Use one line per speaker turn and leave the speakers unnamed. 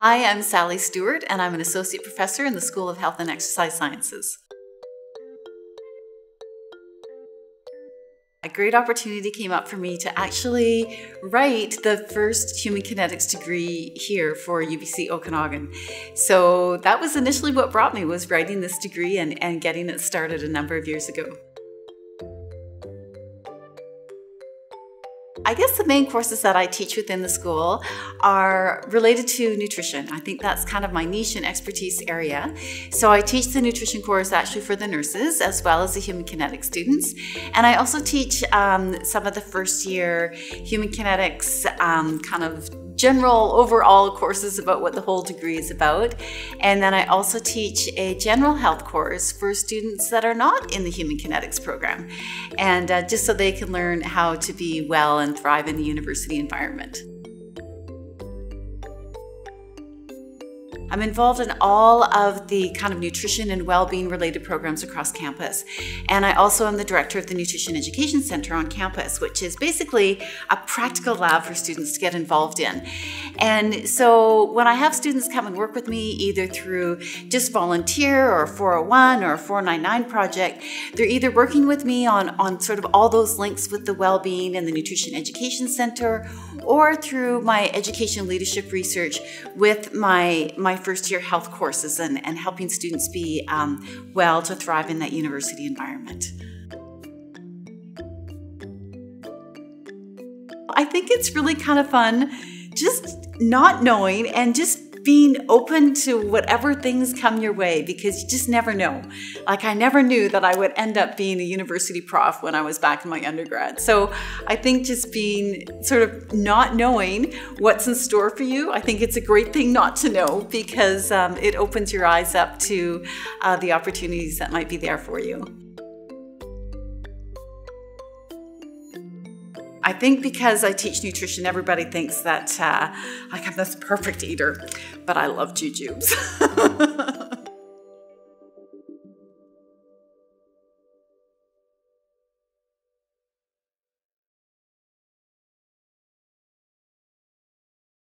Hi, I'm Sally Stewart, and I'm an associate professor in the School of Health and Exercise Sciences. A great opportunity came up for me to actually write the first human kinetics degree here for UBC Okanagan. So that was initially what brought me, was writing this degree and getting it started a number of years ago. I guess the main courses that I teach within the school are related to nutrition. I think that's kind of my niche and expertise area. So I teach the nutrition course actually for the nurses as well as the human kinetics students. And I also teach some of the first year human kinetics kind of general overall courses about what the whole degree is about. And then I also teach a general health course for students that are not in the human kinetics program, and just so they can learn how to be well and thrive in the university environment. I'm involved in all of the kind of nutrition and well-being related programs across campus. And I also am the director of the Nutrition Education Center on campus, which is basically a practical lab for students to get involved in. And so when I have students come and work with me, either through just volunteer or a 401 or a 499 project, they're either working with me on sort of all those links with the well-being and the Nutrition Education Center, or through my education leadership research with my first year health courses and helping students be well to thrive in that university environment. I think it's really kind of fun just not knowing and just being open to whatever things come your way, because you just never know. Like, I never knew that I would end up being a university prof when I was back in my undergrad. So I think just being sort of not knowing what's in store for you, I think it's a great thing not to know, because it opens your eyes up to the opportunities that might be there for you. I think because I teach nutrition, everybody thinks that like I'm this perfect eater, but I love jujubes.